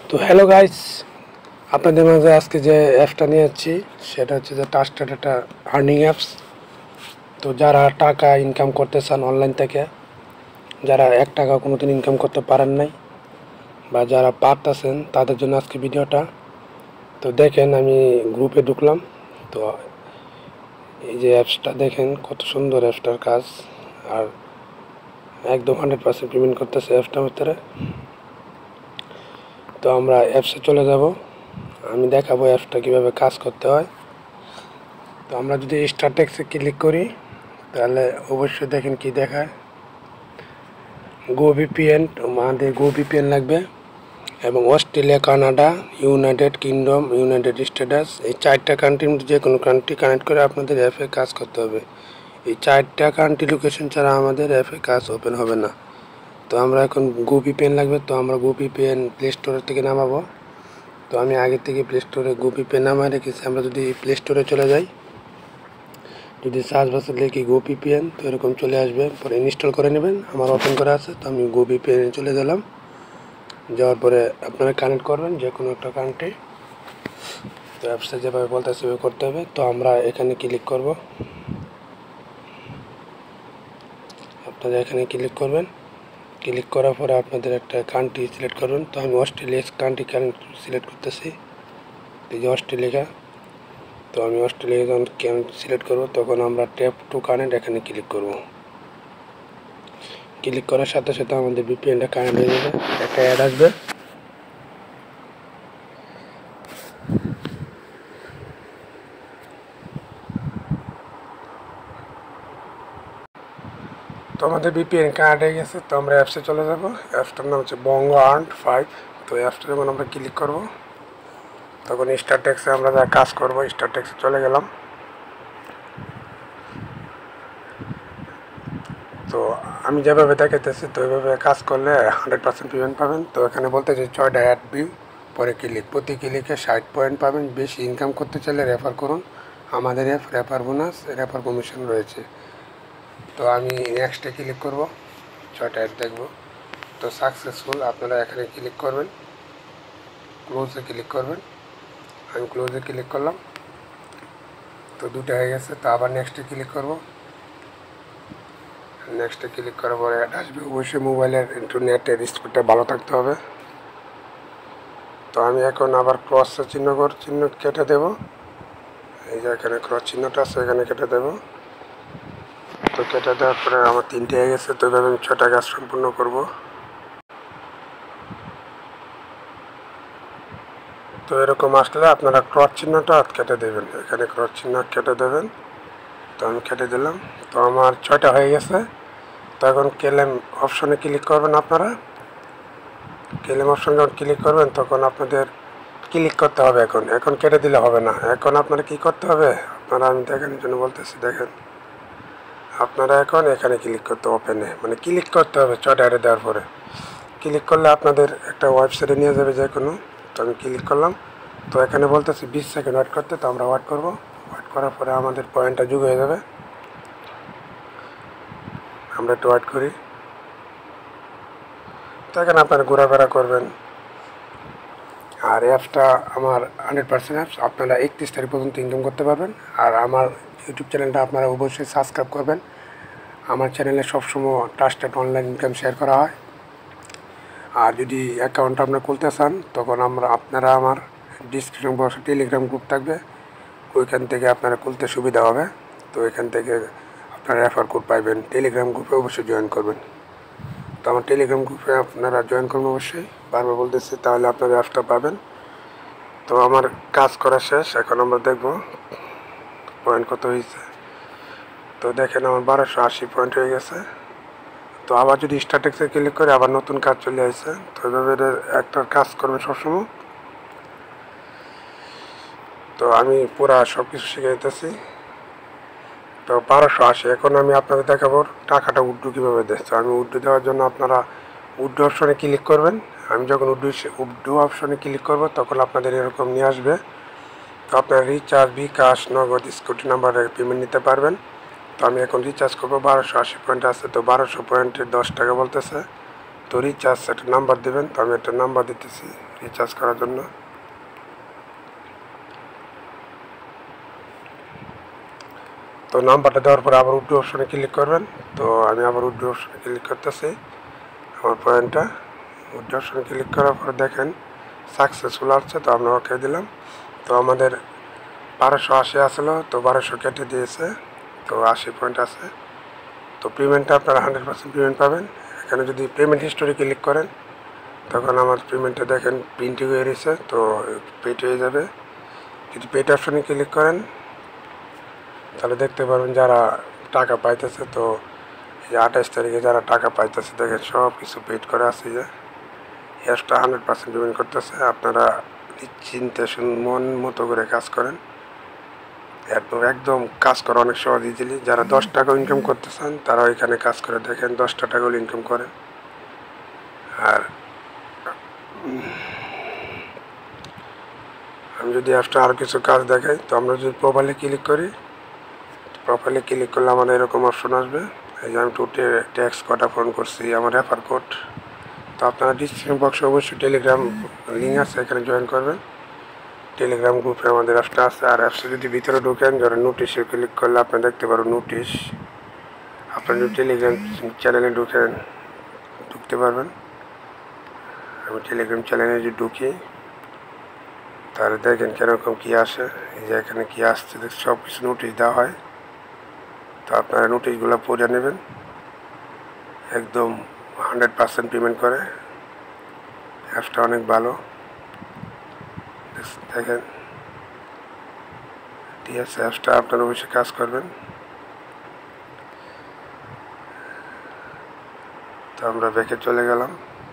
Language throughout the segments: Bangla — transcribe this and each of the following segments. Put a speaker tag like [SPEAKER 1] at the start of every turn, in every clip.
[SPEAKER 1] তো হ্যালো গাইস, আপনাদের মাঝে আজকে যে অ্যাপটা নিয়ে যাচ্ছি সেটা হচ্ছে যে ট্রাস্টেড একটা আর্নিং অ্যাপস। তো যারা টাকা ইনকাম করতে চান অনলাইন থেকে, যারা 1 টাকা কোনোদিন ইনকাম করতে পারেন নাই বা যারা পারতেছেন তাদের জন্য আজকে ভিডিওটা। তো দেখেন, আমি গ্রুপে ঢুকলাম। তো এই যে অ্যাপসটা দেখেন, কত সুন্দর অ্যাপসটার কাজ। আর একদম 100% পেমেন্ট করতেছে অ্যাপসটার ভিতরে। তো আমরা অ্যাপসে চলে যাব, আমি দেখাবো অ্যাপসটা কীভাবে কাজ করতে হয়। তো আমরা যদি স্টার টেক্সে ক্লিক করি তাহলে অবশ্যই দেখেন কি দেখায়, গো ভিপিএন। আমাদের গো ভিপিএন লাগবে এবং Australia, Canada, United Kingdom, United States, এই 4টা কান্ট্রির মধ্যে যে কোনো কান্ট্রি কানেক্ট করে আপনাদের অ্যাপে কাজ করতে হবে। এই 4টা কান্ট্রি লোকেশন ছাড়া আমাদের অ্যাপে কাজ ওপেন হবে না। তো আমরা এখন গো ভিপিএন লাগবে, তো আমরা গো ভিপিএন প্লে স্টোরের থেকে নামাবো। তো আমি আগে থেকে প্লে স্টোরে গো ভিপিএন নামায় রেখেছি। আমরা যদি প্লে স্টোরে চলে যাই, যদি সার্চ বক্সে লিখি গো ভিপিএন, তো এরকম চলে আসবে। পরে ইনস্টল করে নেবেন, আমার ওপেন করা আছে। তো আমি গো ভিপিএনে চলে গেলাম। যাওয়ার পরে আপনারা কানেক্ট করবেন যে কোনো একটা কান্ট্রি। তো অ্যাপসটা যেভাবে বলতে সেভাবে করতে হবে। তো আমরা এখানে ক্লিক করব, আপনারা এখানে ক্লিক করবেন। ক্লিক করার পরে আপনাদের একটা কান্ট্রি সিলেক্ট করবেন। তো আমি অস্ট্রেলিয়া কান্ট্রি সিলেক্ট করতেছি, এই যে অস্ট্রেলিয়া। তো আমি অস্ট্রেলিয়া যখন সিলেক্ট করব তখন আমরা ট্যাপ টু কানেক্ট এখানে ক্লিক করব। ক্লিক করার সাথে সাথে আমাদের ভিপিএনটা কানেক্ট হয়ে যাবে, একটা অ্যাড আসবে। তো আমাদের ভিপিএন কানেক্ট হয়ে গেছে। তো আমরা অ্যাপসে চলে যাব। অ্যাপসটার নাম হচ্ছে বঙ্গ আর্ন 5। তো অ্যাপসটা যখন আমরা ক্লিক করব তখন স্টার টেক্সে আমরা যা কাজ করব, স্টার টেক্সে চলে গেলাম। তো আমি যেভাবে দেখাইতেছি তো ওইভাবে কাজ করলে 100% পেমেন্ট পাবেন। তো এখানে বলতে যে 6টা অ্যাড ভিউ, পরে ক্লিক, প্রতি ক্লিকে 60 পয়েন্ট পাবেন। বেশি ইনকাম করতে চাইলে রেফার করুন, আমাদের app refer bonus, refer commission রয়েছে। তো আমি নেক্সটে ক্লিক করব, 6টা অ্যাড দেখব। তো সাকসেসফুল, আপনারা এখানে ক্লিক করবেন, ক্লোজে ক্লিক করবেন। আমি ক্লোজে ক্লিক করলাম। তো 2টা হয়ে গেছে। তো আবার নেক্সটে ক্লিক করব। নেক্সটে ক্লিক করার পরে অ্যাড আসবে। অবশ্যই মোবাইলের ইন্টারনেটের স্পিডটা ভালো থাকতে হবে। তো আমি এখন আবার ক্রস চিহ্ন কেটে দেব। এই যে এখানে ক্রস চিহ্নটা আছে, এখানে কেটে দেব। তো কেটে দেওয়ার পরে আমার 3টে হয়ে গেছে। তো এভাবে আমি 6টা কাজ সম্পূর্ণ করব। তো এরকম আসলে আপনারা ক্রস চিহ্নটা কেটে দেবেন, এখানে ক্রস চিহ্ন কেটে দেবেন। তো আমি কেটে দিলাম। তো আমার 6টা হয়ে গেছে। তো এখন ক্লেম অপশনে ক্লিক করবেন। আপনারা ক্লেম অপশন যখন ক্লিক করবেন তখন আপনাদের ক্লিক করতে হবে। এখন কেটে দিলে হবে না। এখন আপনারা কি করতে হবে, আপনারা আমি দেখানোর জন্য বলতেছি, দেখেন আপনারা এখন এখানে ক্লিক করতে, ওপেনে মানে ক্লিক করতে হবে। 6টা অ্যাড দেওয়ার পরে ক্লিক করলে আপনাদের একটা ওয়েবসাইটে নিয়ে যাবে যে কোনো। তো আমি ক্লিক করলাম। তো এখানে বলতেছি 20 সেকেন্ড ওয়েট করতে। তো আমরা ওয়েট করব। ওয়েট করার পরে আমাদের পয়েন্টটা যোগ হয়ে যাবে। আমরা একটু ওয়েট করি। তো এখানে আপনারা ঘোরাফেরা করবেন। আর অ্যাপসটা আমার 100% অ্যাপস, আপনারা 31 তারিখ পর্যন্ত ইনকাম করতে পারবেন। আর আমার ইউটিউব চ্যানেলটা আপনারা অবশ্যই সাবস্ক্রাইব করবেন। আমার চ্যানেলে সবসময় ট্রাস্টেড অনলাইন ইনকাম শেয়ার করা হয়। আর যদি অ্যাকাউন্ট আপনারা খুলতে চান তখন আপনারা আমার ডিসক্রিপশন বক্সে টেলিগ্রাম গ্রুপ থাকবে, ওইখান থেকে আপনারা খুলতে সুবিধা হবে। তো এখান থেকে আপনারা রেফার কোড পাইবেন। টেলিগ্রাম গ্রুপে অবশ্যই জয়েন করবেন। তো আমার টেলিগ্রাম গ্রুপে আপনারা জয়েন করবেন অবশ্যই, বারবার বলতেছি, তাহলে আপনারা অ্যাপটা পাবেন। তো আমার কাজ করা শেষ। এখন আমরা দেখব পয়েন্ট কত হয়েছে। তো দেখেন আমার 1280 পয়েন্ট হয়ে গেছে। তো আবার যদি স্টার টেক্সে ক্লিক করে আবার নতুন কাজ চলে আসছে। তো এভাবে একটা কাজ করবেন সবসময়। তো আমি পুরা সব কিছু শিখাইতেছি। তো 1280। এখন আমি আপনাদের দেখাবো টাকাটা উড্ডু কীভাবে দেয়। তো আমি উড্ডু দেওয়ার জন্য আপনারা উড্ডু অপশনে ক্লিক করবেন। আমি যখন উড্ডু অপশনে ক্লিক করব তখন আপনাদের এরকম নিয়ে আসবে। তো আপনারা রিচার্জ, বিকাশ, নগদ, স্কুটি নাম্বারে পেমেন্ট নিতে পারবেন। তো আমি এখন রিচার্জ করবো। 1280 পয়েন্ট আছে। তো 1200 পয়েন্টে 10 টাকা বলতেছে। তো রিচার্জ একটা নাম্বার দেবেন। তো আমি একটা নাম্বার দিতেছি, রিচার্জ করার জন্য। তো নাম্বারটা দেওয়ার পরে আবার উইথড্র অপশনে ক্লিক করবেন। তো আমি আবার উইথড্র অপশনে ক্লিক করতেছি। আমার পয়েন্টটা উইথড্র অপশনে ক্লিক করার পরে দেখেন সাকসেসফুল আসছে, তো আমরা ওকে দিলাম। তো আমাদের 1280 আসলো, তো 1200 কেটে দিয়েছে, তো 80 পয়েন্ট আছে। তো পেমেন্টটা আপনারা 100% পেমেন্ট পাবেন। এখানে যদি পেমেন্ট হিস্টোরি ক্লিক করেন তখন আমার পেমেন্টটা দেখেন প্রিন্ট হয়ে রয়েছে, তো পেড হয়ে যাবে। যদি পেড অপশনে ক্লিক করেন তাহলে দেখতে পারবেন যারা টাকা পাইতেছে। তো এই 28 তারিখে যারা টাকা পাইতেছে দেখেন সব কিছু পেড করে আছে, যে অ্যাপসটা 100% পেমেন্ট করতেছে। আপনারা চিন্তা মন মতো করে কাজ করেন, একদম কাজ করা অনেক সহজ ইজিলি। যারা 10 টাকা ইনকাম করতে চান তারা এখানে কাজ করে দেখেন 10 টাকা হলে ইনকাম করেন। আর আমি যদি অ্যাপসটা আরও কিছু কাজ দেখাই, তো আমরা যদি প্রোফাইলে ক্লিক করি, প্রোফাইলে ক্লিক করলে আমাদের এরকম অপশন আসবে। এই যে আমি ট্যাক্স কটা ফোন করছি, আমার রেফার কোড। তো আপনারা ডিসক্রিপশন বক্সে অবশ্যই টেলিগ্রাম লিঙ্ক আছে, এখানে জয়েন করবেন। টেলিগ্রাম গ্রুপে আমাদের অ্যাপসটা আছে। আর অ্যাপসে যদি ভিতরে ঢুকেন, ধরেন নোটিশে ক্লিক করলে আপনি দেখতে পারবেন নোটিশ। আপনার যদি টেলিগ্রাম চ্যানেলে ঢুকতে পারবেন। আমি টেলিগ্রাম চ্যানেলে যদি ঢুকি তাহলে দেখেন কীরকম কী আসে। এই যে এখানে কী আসছে সব কিছু নোটিশ দেওয়া হয়। তো আপনারা নোটিশগুলো পড়ে নেবেন, একদম 100% পেমেন্ট করে। অ্যাপসটা অনেক ভালো, দেখেন। ঠিক আছে, অ্যাপসটা আপনারা অবশ্যই কাজ করবেন। তো আমরা ব্যাকে চলে গেলাম।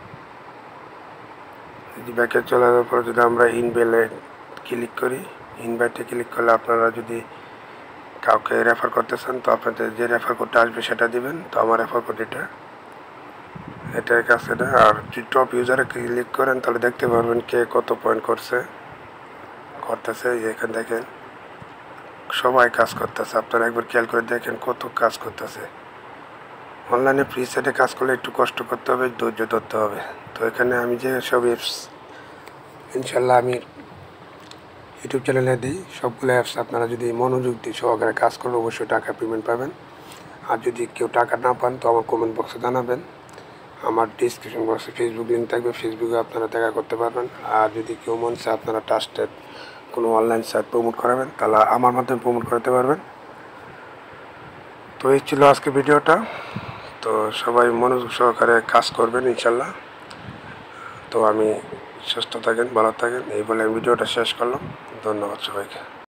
[SPEAKER 1] ব্যাকে চলে যাওয়ার পরে যদি আমরা ইনভাইটে ক্লিক করি, ইনভাইটে ক্লিক করলে আপনারা যদি কাউকে রেফার করতে চান তো আপনাদের যে রেফার কোডটা আসবে সেটা দিবেন। তো আমার রেফার কোড এটাই কাছে না। আর যদি টপ ইউজারে ক্লিক করেন তাহলে দেখতে পারবেন কে কত পয়েন্ট করতেছে। এখানে দেখেন সবাই কাজ করতেছে। আপনারা একবার খেয়াল করে দেখেন কত কাজ করতেছে। অনলাইনে ফ্রি সাইটে কাজ করলে একটু কষ্ট করতে হবে, ধৈর্য ধরতে হবে। তো এখানে আমি যে সব অ্যাপস ইনশাল্লাহ আমি ইউটিউব চ্যানেলে দিই, সবগুলো অ্যাপস আপনারা যদি মনোযোগ দিয়ে সহকারে কাজ করলে অবশ্যই টাকা পেমেন্ট পাবেন। আর যদি কেউ টাকা না পান তো আমার কমেন্ট বক্সে জানাবেন। আমার ডিসক্রিপশন বক্সে ফেসবুক লিঙ্ক থাকবে, ফেসবুকে আপনারা দেখা করতে পারবেন। আর যদি কেউ মন চায় আপনারা ট্রাস্টেড কোনো অনলাইন সাইট প্রমোট করাবেন তাহলে আমার মাধ্যমে প্রমোট করতে পারবেন। তো এই ছিল আজকে ভিডিওটা। তো সবাই মনোযোগ সহকারে কাজ করবেন ইনশাল্লাহ। তো আমি সুস্থ থাকেন, ভালো থাকেন, এই বলে আমি ভিডিওটা শেষ করলাম। ধন্যবাদ সবাইকে।